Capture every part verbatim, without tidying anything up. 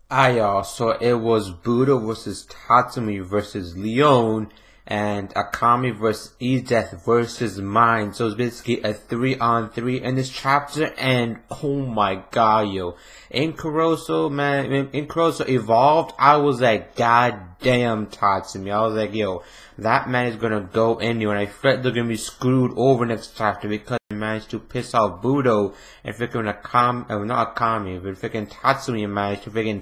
Ah, y'all, so it was Budo versus Tatsumi versus Leon, and Akami versus Edith versus Mine. So it's basically a three on three in this chapter, and oh my god, yo. In Kuroso, man, in, in Kuroso Evolved, I was like, god damn Tatsumi. I was like, yo, that man is gonna go in you, and I felt they're gonna be screwed over next chapter because he managed to piss off Budo, and freaking Akami, uh, not Akami, but freaking Tatsumi managed to freaking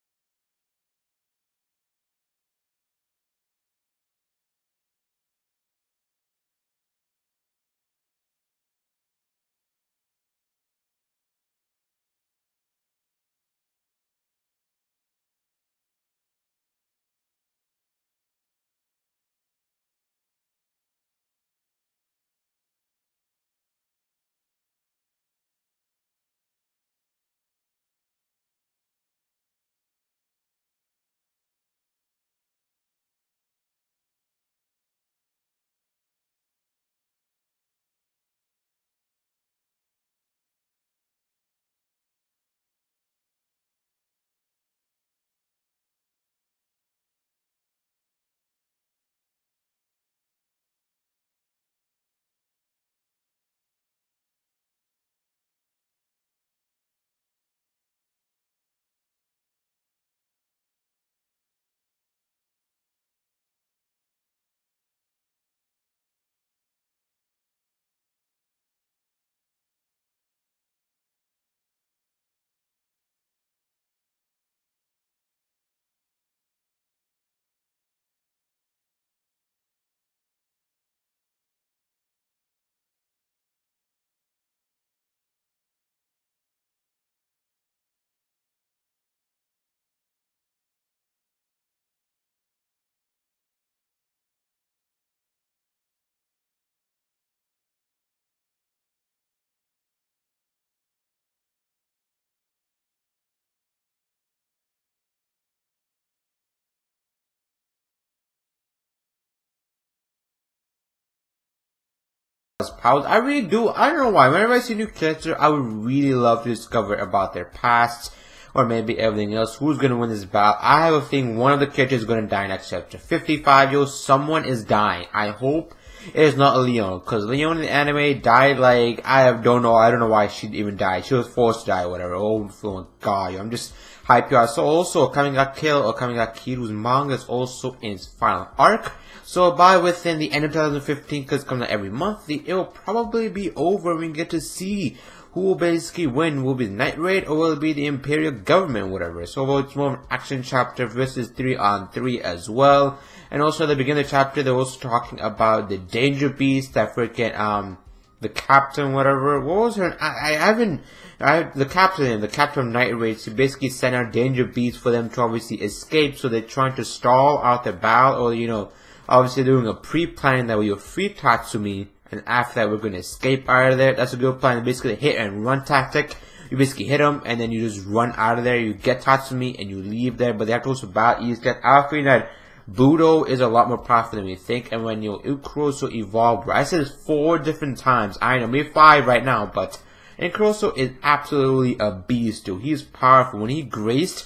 powers. I really do. I don't know why. Whenever I see a new character, I would really love to discover about their past or maybe everything else. Who's gonna win this battle? I have a feeling one of the characters is gonna die next chapter. fifty-five, yo, someone is dying. I hope it is not Leon, because Leon in the anime died like I don't know. I don't know why she even died. She was forced to die, or whatever. Oh, oh god, yo, I'm just hype y'all. So also, Akami got killed. or Akami got killed, whose manga is also in its final arc. So by within the end of two thousand fifteen, because it comes out every month, it will probably be over. We get to see who will basically win. Will it be the Night Raid or will it be the Imperial Government, whatever. So it's more of an action chapter versus three on three as well. And also at the beginning of the chapter, they're also talking about the Danger Beast, that freaking um the captain, whatever. What was her? I, I haven't. I, the captain, the captain of Night Raid, she basically sent out Danger Beast for them to obviously escape. So they're trying to stall out the battle, or you know. Obviously doing a pre-plan that we will free Tatsumi, and after that we're going to escape out of there. That's a good plan. Basically a hit and run tactic. You basically hit them and then you just run out of there. You get Tatsumi and you leave there. But they have to also battle East. I feel that Budo is a lot more powerful than we think. And when you Kuroso evolved, I said it four different times. I know, maybe five right now, but Kuroso is absolutely a beast, dude. He's powerful. When he graced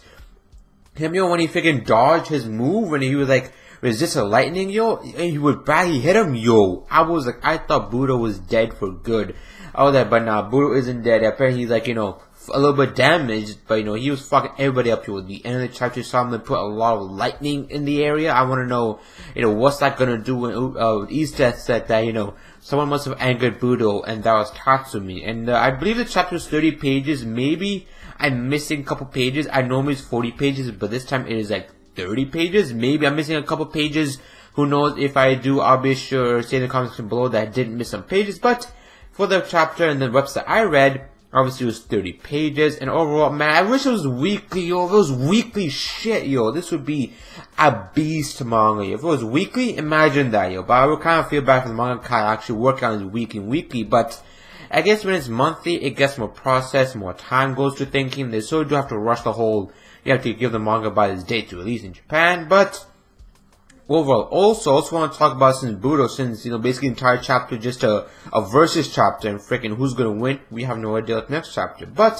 him, yo, when he freaking dodged his move, when he was like, resist a lightning, yo, and he would badly hit him, yo. I was like, I thought Budo was dead for good. I was like, but nah, Budo isn't dead. Apparently he's like, you know, a little bit damaged, but you know, he was fucking everybody up to the end of the chapter. Saw him put a lot of lightning in the area. I want to know, you know, what's that gonna do when uh, East said that, you know, someone must have angered Budo, and that was Tatsumi. And uh, I believe the chapter is thirty pages. Maybe I'm missing a couple pages. I normally it's forty pages, but this time it is like thirty pages. Maybe I'm missing a couple pages. Who knows? If I do, I'll be sure to say in the comments below that I didn't miss some pages. But for the chapter and the website I read, obviously it was thirty pages. And overall, man, I wish it was weekly, yo. If it was weekly shit, yo, this would be a beast manga. If it was weekly, imagine that, yo. But I would kind of feel bad for the manga guy actually working on his weekly and weekly. But I guess when it's monthly, it gets more processed, more time goes to thinking. They sort of do have to rush the whole. You have to give the manga by its date to release in Japan, but overall, also, also want to talk about since Budo, since, you know, basically the entire chapter just a, a versus chapter, and freaking who's gonna win, we have no idea what the next chapter. But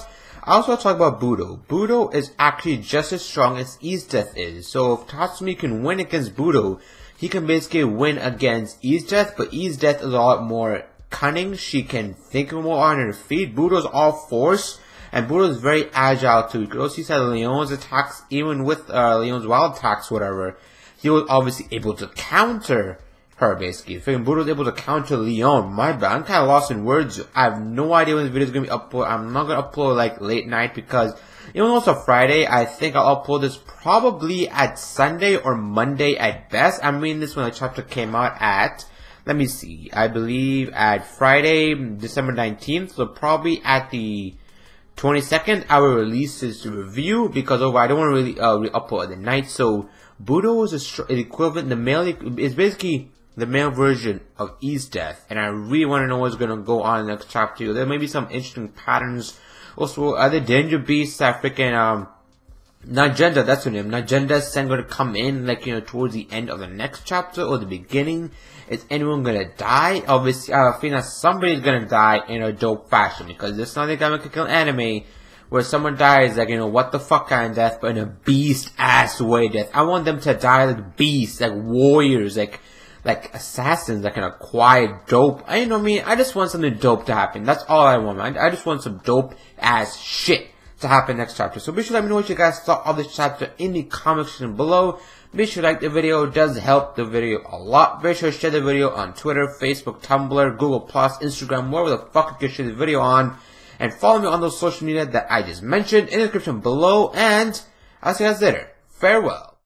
I also talk about Budo. Budo is actually just as strong as East-Death is. So if Tatsumi can win against Budo, he can basically win against East-Death, but East-Death is a lot more cunning. She can think more on her feet. Budo's all force, and Budo's very agile too. You could also see that Leon's attacks, even with uh, Leon's wild attacks, whatever, he was obviously able to counter her, basically. Freaking Budo was able to counter Leon. My bad. I'm kind of lost in words. I have no idea when this video is going to be uploaded. I'm not going to upload like late night because even though it's a Friday, I think I'll upload this probably at Sunday or Monday at best. I'm reading this when the chapter came out at, let me see, I believe at Friday, December nineteenth. So probably at the twenty-second, I will release this review because over I don't want to really uh, re-upload at the night. So Budo is a equivalent. The male is basically the male version of East-Death, and I really want to know what's gonna go on in the next chapter. There may be some interesting patterns. Also, other danger beasts that freaking um, Najenda, that's her name. Najenda is going to come in, like, you know, towards the end of the next chapter or the beginning. Is anyone gonna die? Obviously, I feel that somebody's gonna die in a dope fashion because there's nothing gonna kill anime where someone dies like, you know, what the fuck kind of death, but in a beast ass way death. I want them to die like beasts, like warriors, like like assassins, like an acquired dope. I you know what I mean. I just want something dope to happen. That's all I want, man. I just want some dope ass shit to happen next chapter. So be sure to let me know what you guys thought of this chapter in the comment section below. Be sure to like the video. It does help the video a lot. Be sure to share the video on Twitter, Facebook, Tumblr, Google Plus, Instagram, wherever the fuck you can share the video on. And follow me on those social media that I just mentioned in the description below. And I'll see you guys later. Farewell.